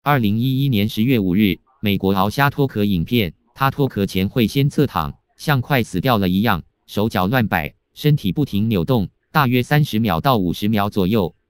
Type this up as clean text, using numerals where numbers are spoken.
2011年10月5日，美国鳌虾脱壳影片，他脱壳前会先侧躺，像快死掉了一样，手脚乱摆，身体不停扭动，大约30秒到50秒左右。